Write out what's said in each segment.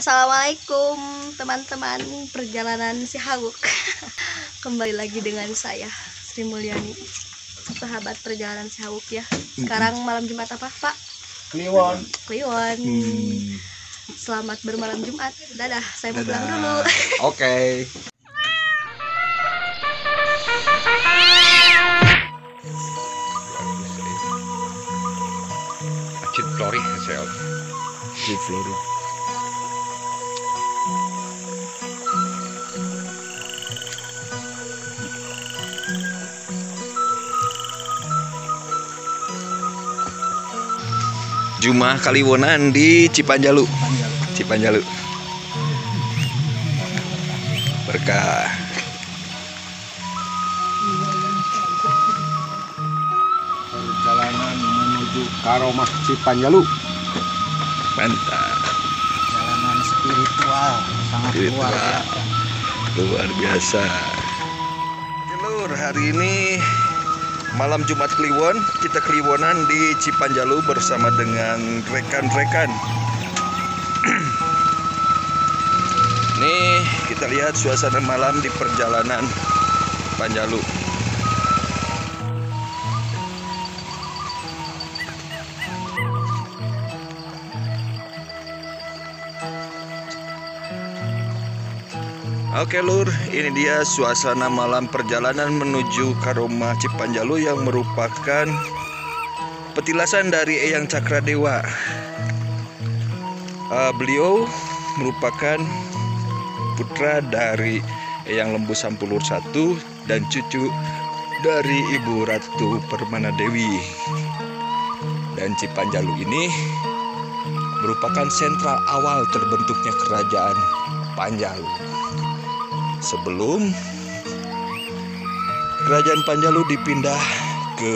Assalamualaikum teman-teman perjalanan si Hawuk. Kembali lagi dengan saya Sri Mulyani, sahabat perjalanan si Hawuk ya. Sekarang malam Jumat apa Pak? Kliwon. Selamat bermalam Jumat. Dadah, saya mau pulang dulu. Oke. Acid Flori hasil. Acid Flori. Jumah Kaliwonan di Cipanjalu. Berkah. Perjalanan menuju Karomah Cipanjalu. Mantap. Jalanan spiritual sangat Luar biasa. Lur, hari ini malam Jumat Kliwon, kita Kliwonan di Cipanjalu bersama dengan rekan-rekan. Nih kita lihat suasana malam di perjalanan Panjalu. Oke lur, ini dia suasana malam perjalanan menuju Karomah Cipanjalu yang merupakan petilasan dari Eyang Cakradewa. Beliau merupakan putra dari Eyang Lembu Sampulur I dan cucu dari Ibu Ratu Permana Dewi. Dan Cipanjalu ini merupakan sentral awal terbentuknya kerajaan Panjalu. Sebelum kerajaan Panjalu dipindah ke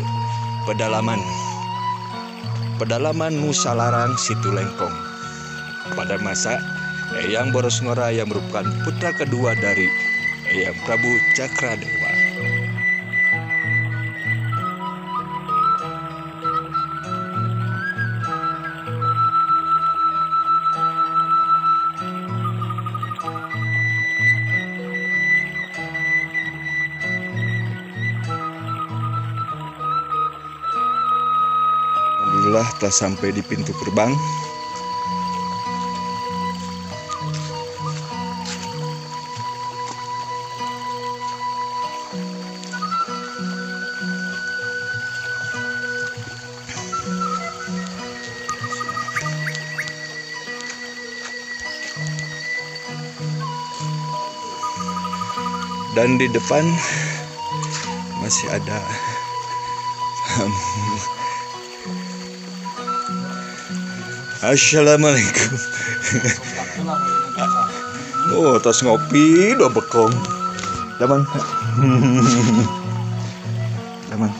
pedalaman Nusa Larang Situlengkong pada masa Eyang Borosngora yang merupakan putra kedua dari Eyang Prabu Cakradewa. Alhamdulillah telah sampai di pintu gerbang. Dan di depan masih ada Assalamualaikum. Oh, tas ngopi, dua bekong. Damang. Damang.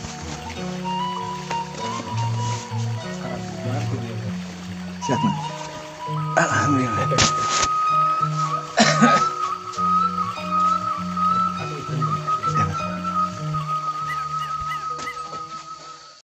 Siap, Man. Alhamdulillah.